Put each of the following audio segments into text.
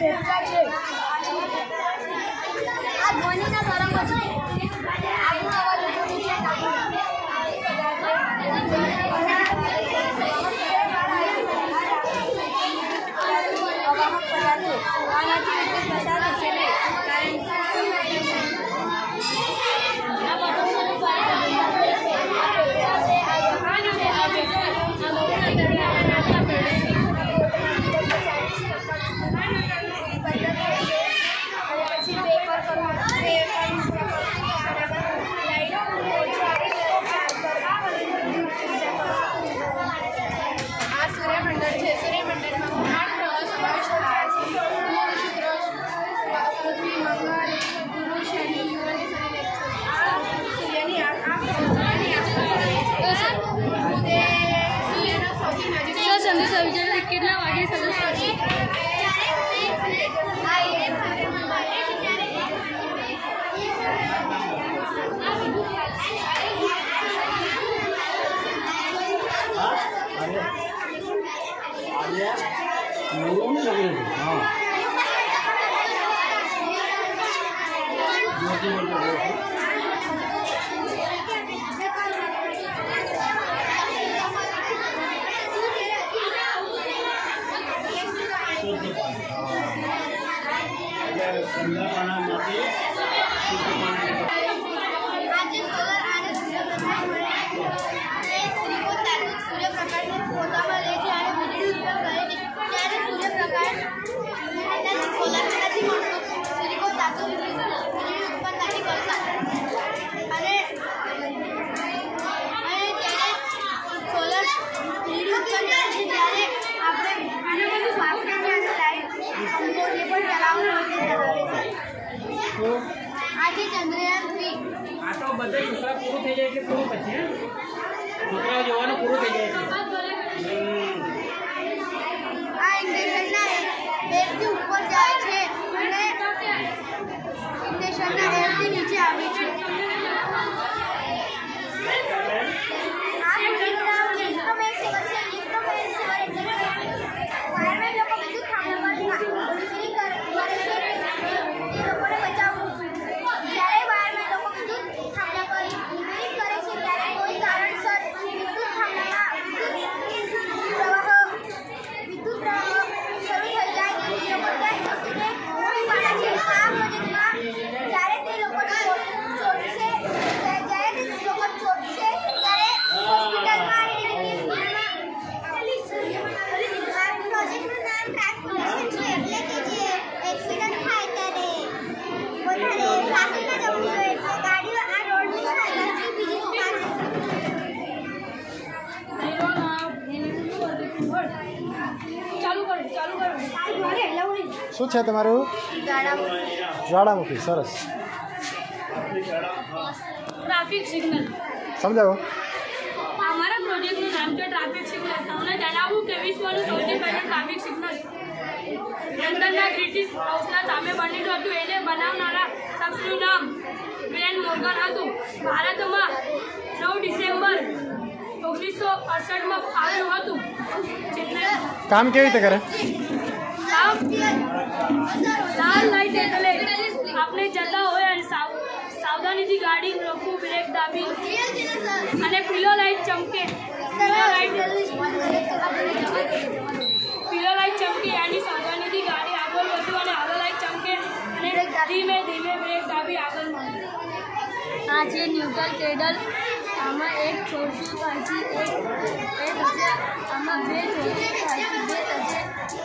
ફેફસા છે આ ધ્વનિના તરંગો છે આગનો અવાજ ઊંચો નીચે કેટલા વાગે શું છે તમારું? જ્વાળામુખી. સરસ. ટ્રાફિક સિગ્નલ સમજાવો. અમારા પ્રોજેક્ટનું નામ છે ટ્રાફિક સિગ્નલ. તમને જણાવું કે વિશ્વનું સૌથી પહેલું ટ્રાફિક સિગ્નલ લંડનના બ્રિટિશ હાઉસના સામે બનેલું હતું. એને બનાવનારા શખ્સનું નામ ગ્રેન મોર્ગન હતું. ભારતમાં 9 ડિસેમ્બર 1968 આવ્યું હતું. કામ કેવી રીતે કરે? લાલ લાઈટ એટલે આપણે જતા હોય અને સાવધાનીથી ગાડી રોકવું, બ્રેક દાબી અને પીળો લાઈટ ચમકે એની સાવધાનીથી ગાડી આગળ વધુ અને આવો લાઈટ ચમકે અને ધીમે ધીમે બ્રેક દાબી આગળ માંડવું. આ છે ન્યુટ્રલ કેડલ. આમાં એક છોડશું અહીંથી એક હશે, આમાં બે છોડશું અહીંથી બે થશે,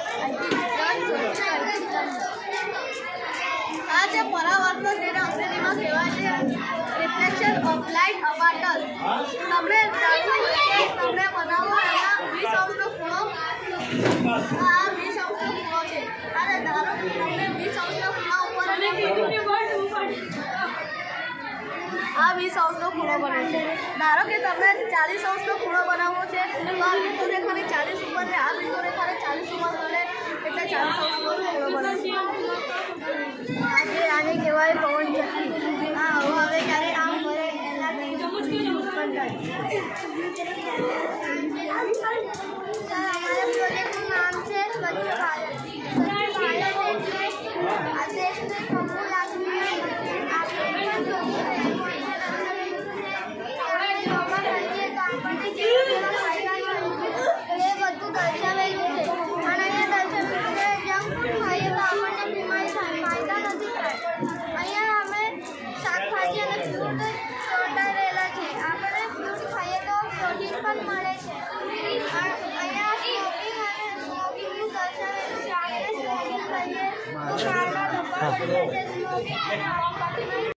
આ જે પરાવર્તન જેને અંગ્રેજીમાં કહેવાય છે રિફ્લેક્શન ઓફ લાઇટ અબાટલ. તમને બનાવો એના 20 અંશનો ખૂણો. આ 20 અંશનો ખૂણો છે. અને ધારો તમને 20 અંશના ખૂણા ઉપર આ 20 અંશનો ખૂણો બને છે. ધારો કે તમને 40 અંશનો ખૂણો બનાવવો છે તો આ બિંદુ રેખાને 40 ઉપર ને આ બિંદુ રેખાને 40 ઉપર કરે એટલે 40 અંશનો ખૂણો બને છે. આને કહેવાય પવન ચક્કી. હા, હવે જ્યારે આમ કરે એનાથી ઉત્પન્ન થાય. અમારા પ્રોજેક્ટનું નામ છે સ્વચ્છ ભારત. અને